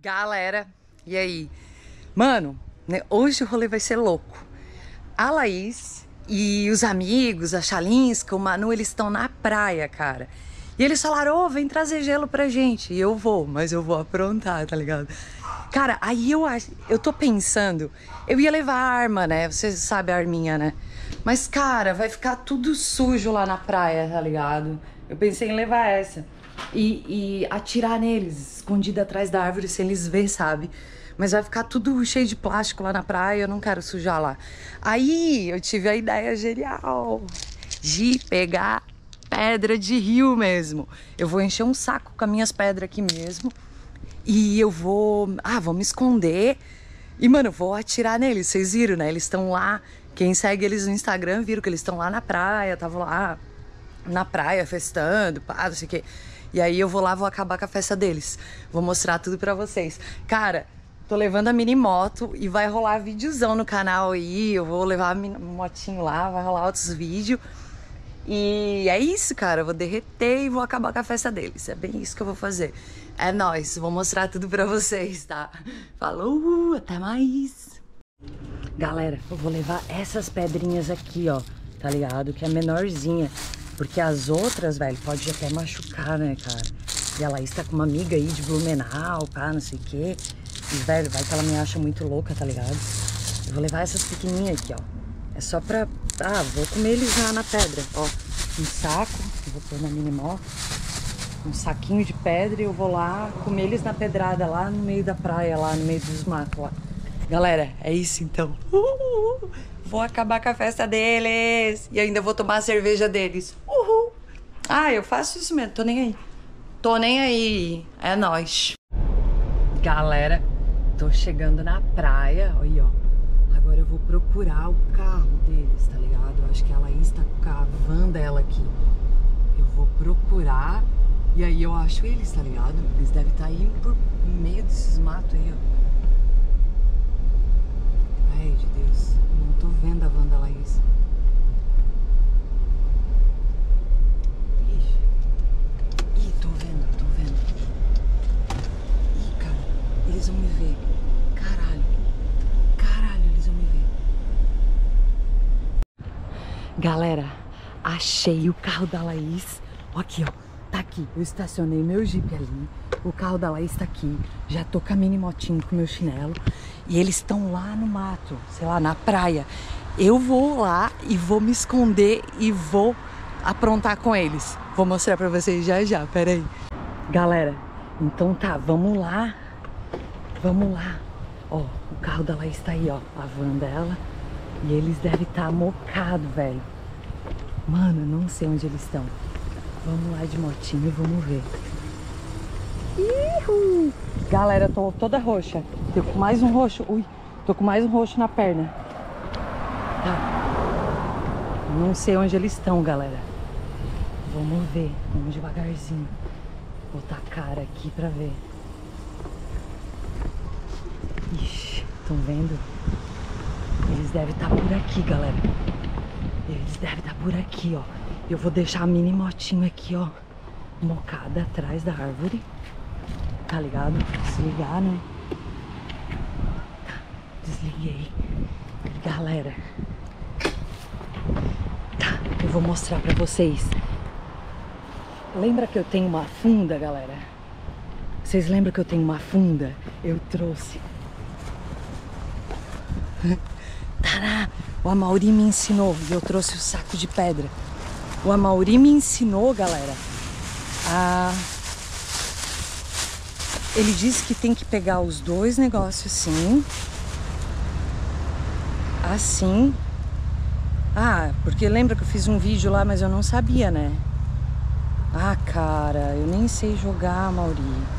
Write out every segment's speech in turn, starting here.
Galera, e aí? Mano, né, hoje o rolê vai ser louco. A Laís e os amigos, a Chalinska, o Manu, eles estão na praia, cara. E eles falaram, vem trazer gelo pra gente. E eu vou, mas eu vou aprontar, tá ligado? Cara, aí eu tô pensando, eu ia levar a arma, né? Você sabe a arminha, né? Mas, cara, vai ficar tudo sujo lá na praia, tá ligado? Eu pensei em levar essa. E atirar neles, escondida atrás da árvore, sem eles ver, sabe? Mas vai ficar tudo cheio de plástico lá na praia, eu não quero sujar lá. Aí eu tive a ideia genial de pegar pedra de rio mesmo. Eu vou encher um saco com as minhas pedras aqui mesmo. E eu vou me esconder. E, mano, eu vou atirar neles. Vocês viram, né? Eles estão lá. Quem segue eles no Instagram viram que eles estão lá na praia. Estavam lá na praia festando, pá, não sei o quê. E aí eu vou lá, vou acabar com a festa deles. Vou mostrar tudo pra vocês. Cara, tô levando a mini moto e vai rolar videozão no canal aí. Eu vou levar a motinho lá, vai rolar outros vídeos. E é isso, cara. Eu vou derreter e vou acabar com a festa deles. É bem isso que eu vou fazer. É nóis, vou mostrar tudo pra vocês, tá? Falou, até mais! Galera, eu vou levar essas pedrinhas aqui, ó, tá ligado? Que é menorzinha. Porque as outras, velho, pode até machucar, né, cara? E a Laís tá com uma amiga aí de Blumenau, pá, não sei o quê. E, velho, vai que ela me acha muito louca, tá ligado? Eu vou levar essas pequenininhas aqui, ó. É só pra... vou comer eles na pedra, ó. Um saco, eu vou pôr na mini moto. Um saquinho de pedra e eu vou lá comer eles na pedrada, lá no meio da praia, lá no meio dos matos, lá. Galera, é isso então. Vou acabar com a festa deles. E ainda vou tomar a cerveja deles. Uhul. Eu faço isso mesmo, tô nem aí. Tô nem aí. É nóis. Galera, tô chegando na praia. Olha aí, ó. Agora eu vou procurar o carro deles, tá ligado? Eu acho que a Laís tá com a van dela aqui. Eu vou procurar. E aí eu acho eles, tá ligado? Eles devem estar aí por meio desses matos aí, ó. Ai, de Deus. Não tô vendo a van da Laís. Ixi. Ih, tô vendo. Ih, cara. Eles vão me ver. Caralho, eles vão me ver. Galera, achei o carro da Laís. Ó, aqui, ó. Tá aqui, eu estacionei meu Jeep ali, o carro da Laís tá aqui, já tô com a mini motinho com meu chinelo e eles estão lá no mato, sei lá, na praia. Eu vou lá e vou me esconder e vou aprontar com eles. Vou mostrar pra vocês já, pera aí. Galera, então tá, vamos lá. Ó, o carro da Laís tá aí, ó, a van dela. E eles devem estar mocados, velho. Mano, não sei onde eles estão. Vamos lá de motinho e vamos ver. Ihu! Galera, eu tô toda roxa. Tô com mais um roxo. Ui, tô com mais um roxo na perna. Tá. Não sei onde eles estão, galera. Vamos ver. Vamos devagarzinho. Botar a cara aqui pra ver. Ixi, estão vendo? Eles devem estar por aqui, galera. Eles devem estar por aqui, ó. Eu vou deixar a mini motinha aqui, ó, mocada atrás da árvore. Tá ligado? Desligar, né? Tá, desliguei. Galera. Tá, eu vou mostrar pra vocês. Lembra que eu tenho uma funda, galera? Vocês lembram que eu tenho uma funda? Eu trouxe. Tará! O Amauri me ensinou e eu trouxe o saco de pedra. O Amauri me ensinou, galera, Ele disse que tem que pegar os dois negócios assim. Assim. Porque lembra que eu fiz um vídeo lá, mas eu não sabia, né? Cara, eu nem sei jogar, Amauri.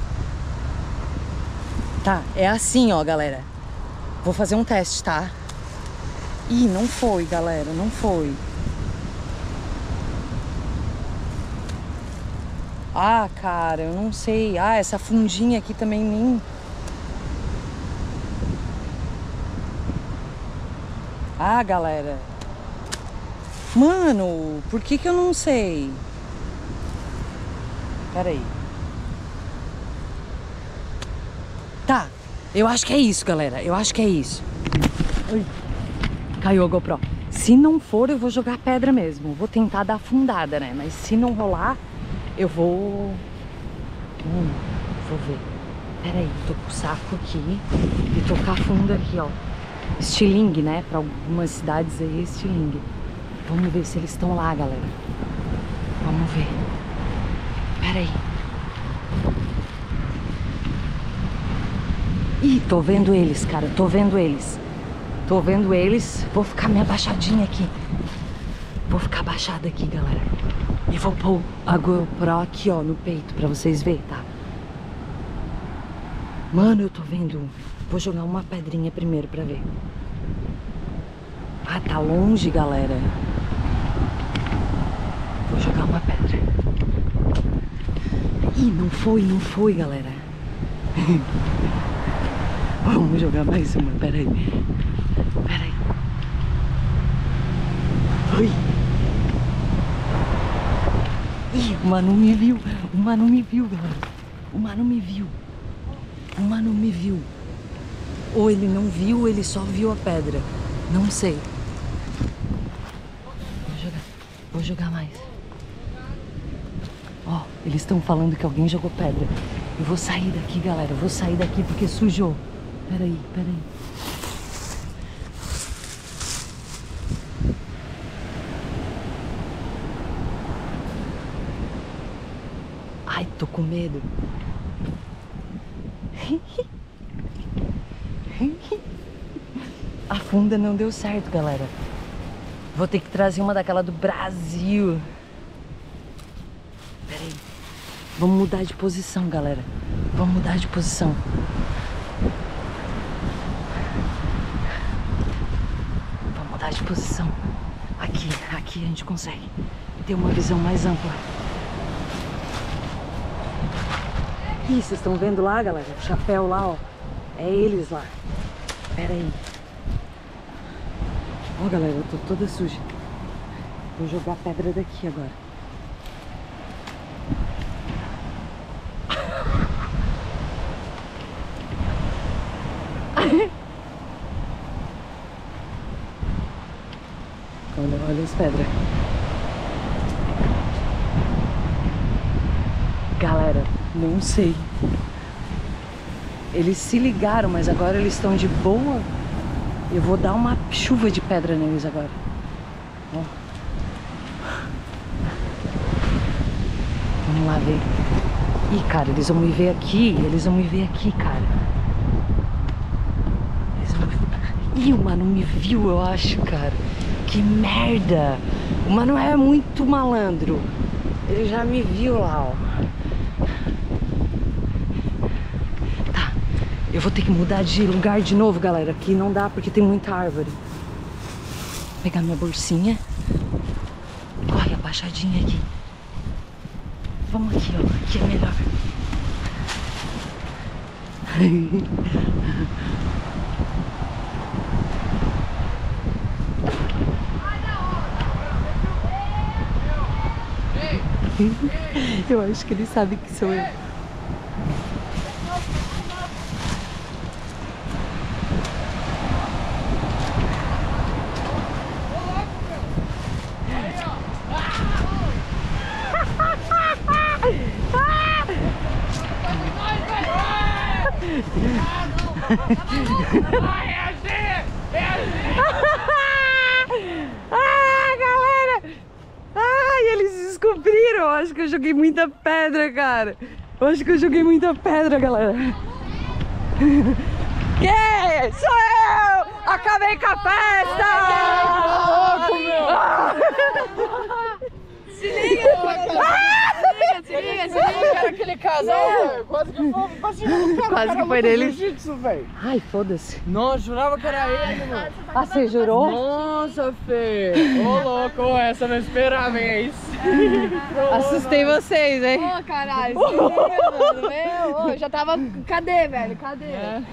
Tá, é assim, ó, galera. Vou fazer um teste, tá? Ih, não foi, galera, não foi. Cara, eu não sei. Essa fundinha aqui também nem... galera. Mano, por que eu não sei? Pera aí. Tá, eu acho que é isso, galera. Eu acho que é isso. Ai, caiu a GoPro. Se não for, eu vou jogar pedra mesmo. Vou tentar dar afundada, né? Mas se não rolar, eu vou... vou ver. Pera aí, tô com o saco aqui e tocar fundo aqui, ó. Estilingue, né? Pra algumas cidades aí, estilingue. Vamos ver se eles estão lá, galera. Vamos ver. Pera aí. Ih, tô vendo eles, cara. Tô vendo eles. Tô vendo eles. Vou ficar meio abaixadinha aqui. Vou ficar abaixada aqui, galera. E vou pôr a GoPro aqui, ó, no peito, pra vocês verem, tá? Mano, eu tô vendo. Vou jogar uma pedrinha primeiro pra ver. Ah, tá longe, galera. Vou jogar uma pedra. Ih, não foi, galera. Vamos jogar mais uma, peraí. Peraí. Oi. Ih, o Manu me viu. O Manu me viu, galera. O Manu me viu. O Manu me viu. Ou ele não viu, ou ele só viu a pedra. Não sei. Vou jogar mais. Ó, eles estão falando que alguém jogou pedra. Eu vou sair daqui, galera. Eu vou sair daqui porque sujou. Peraí, peraí. Ai, tô com medo. A funda não deu certo, galera. Vou ter que trazer uma daquela do Brasil. Pera aí. Vamos mudar de posição, galera. Vamos mudar de posição. Vamos mudar de posição. Aqui a gente consegue ter uma visão mais ampla. Ih, vocês estão vendo lá, galera? O chapéu lá, ó. É eles lá. Pera aí. Ó, galera, eu tô toda suja. Vou jogar pedra daqui agora. Olha as pedras. Galera, não sei. Eles se ligaram, mas agora eles estão de boa. Eu vou dar uma chuva de pedra neles agora. Ó. Vamos lá ver. Ih, cara, eles vão me ver aqui. Eles vão me ver aqui, cara. Eles vão me... Ih, o Manu me viu, eu acho, cara. Que merda. O Manu é muito malandro. Ele já me viu lá, ó. Eu vou ter que mudar de lugar de novo, galera. Aqui não dá porque tem muita árvore. Vou pegar minha bolsinha. Corre, abaixadinha aqui. Vamos aqui, ó. Aqui é melhor. Eu acho que ele sabe que sou eu. Ah, galera! Ai, eles descobriram. Acho que eu joguei muita pedra, cara. Eu acho que eu joguei muita pedra, galera. Quem? Sou eu! Acabei com a festa! Se liga, se liga. Era aquele casal, velho. Quase que foi pra cima do cara. Quase que foi dele. Jiu-jitsu, velho. Ai, foda-se. Não, jurava que era ele, mano. Ah, você jurou? Nossa, Fê. Ô, louco, essa eu não esperava, hein? É isso. Assustei vocês, hein? Ô, caralho, se liga, mano. Eu já tava... Cadê, velho? Cadê?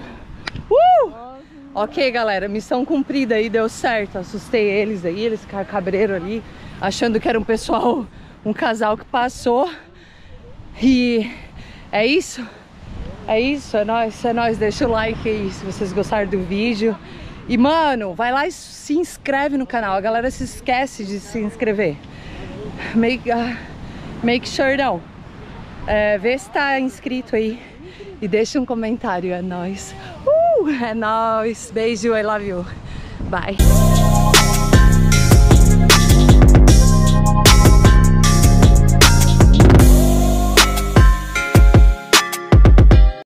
Ok, galera, missão cumprida aí, deu certo. Assustei eles aí, eles ficaram cabreiro ali, achando que era um pessoal, um casal que passou. E é isso. É isso, é nóis. Deixa o like aí se vocês gostaram do vídeo. E, mano, vai lá e se inscreve no canal. A galera se esquece de se inscrever. Make sure não. Vê se tá inscrito aí. E deixa um comentário. É nóis. É nóis. Beijo, I love you. Bye.